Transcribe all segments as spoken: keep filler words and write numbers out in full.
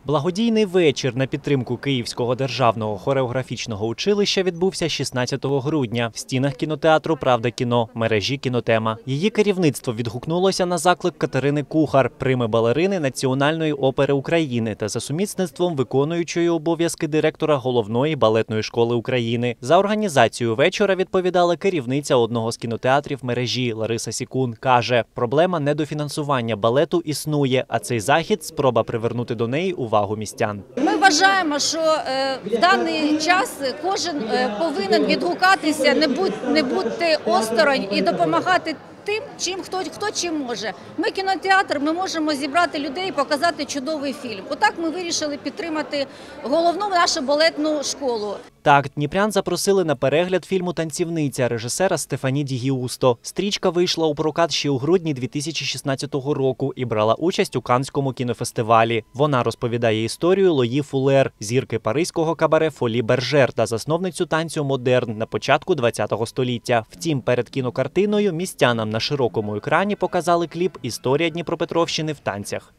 Благодійний вечір на підтримку Київського державного хореографічного училища відбувся шістнадцятого грудня в стінах кінотеатру «Правда кіно» мережі «Кінотема». Її керівництво відгукнулося на заклик Катерини Кухар, прими-балерини Національної опери України та за сумісництвом виконуючої обов'язки директора Головної балетної школи України. За організацію вечора відповідала керівниця одного з кінотеатрів мережі Лариса Сікун. Каже, проблема недофінансування балету існує, а цей захід – спроба привернути до неї увагу. увагу містян. Ми вважаємо, що е, в даний час кожен е, повинен відгукатися, не, будь, не бути осторонь і допомагати тим, чим хто, хто чим може. Ми кінотеатр, ми можемо зібрати людей і показати чудовий фільм. Отак ми вирішили підтримати головну нашу балетну школу. Так, дніпрян запросили на перегляд фільму «Танцівниця» режисера Стефані Ді Гіусто. Стрічка вийшла у прокат ще у грудні дві тисячі шістнадцятого року і брала участь у Каннському кінофестивалі. Вона розповідає історію Лої Фулер, зірки паризького кабаре Фолі Бержер та засновницю танцю модерн на початку ХХ століття. Втім, перед кінокартиною містянам на широкому екрані показали кліп «Історія Дніпропетровщини в танцях».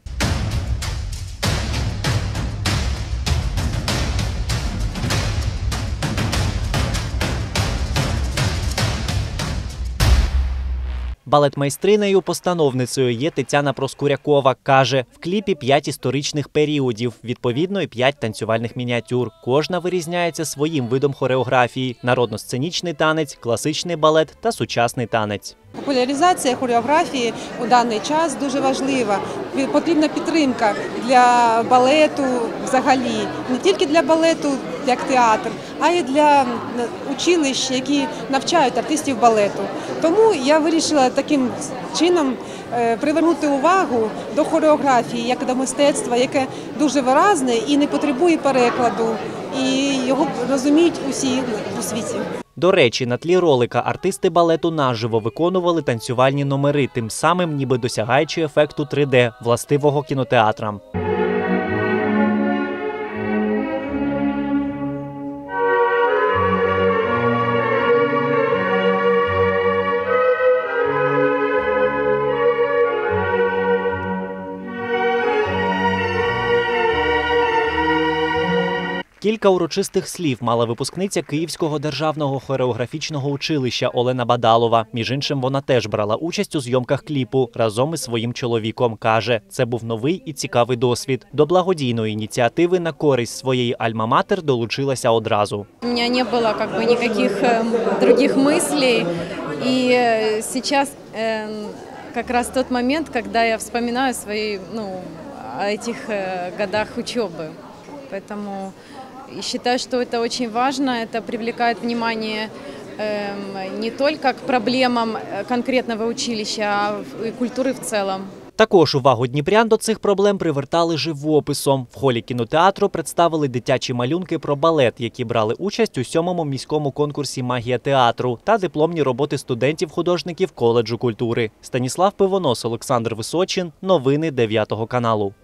Балетмайстринею-постановницею є Тетяна Проскурякова. Каже, в кліпі п'ять історичних періодів, відповідно і п'ять танцювальних мініатюр. Кожна вирізняється своїм видом хореографії – народно-сценічний танець, класичний балет та сучасний танець. Популяризація хореографії у даний час дуже важлива. Потрібна підтримка для балету взагалі, не тільки для балету, як театр, а й для училищ, які навчають артистів балету. Тому я вирішила таким чином привернути увагу до хореографії, як до мистецтва, яке дуже виразне і не потребує перекладу, і його розуміють усі у світі. До речі, на тлі ролика артисти балету наживо виконували танцювальні номери, тим самим ніби досягаючи ефекту три де, властивого кінотеатрам. Кілька урочистих слів мала випускниця Київського державного хореографічного училища Олена Бадалова. Між іншим, вона теж брала участь у зйомках кліпу разом із своїм чоловіком. Каже, це був новий і цікавий досвід. До благодійної ініціативи на користь своєї альма-матер долучилася одразу. У мене не було как бы, ніяких інших мислей. І зараз якраз той момент, коли я вспоминаю свої, ну, о цих годах учоби. Поэтому считаю, что это очень важно, это привлекает внимание э, не только к проблемам конкретного училища, а и культуры в целом. Також увагу дніпрян до цих проблем привертали живописом. В холі кінотеатру представили дитячі малюнки про балет, які брали участь у сьомому міському конкурсі «Магія театру» та дипломні роботи студентів-художників коледжу культури. Станіслав Пивонос, Олександр Височин. Новини дев'ятого каналу.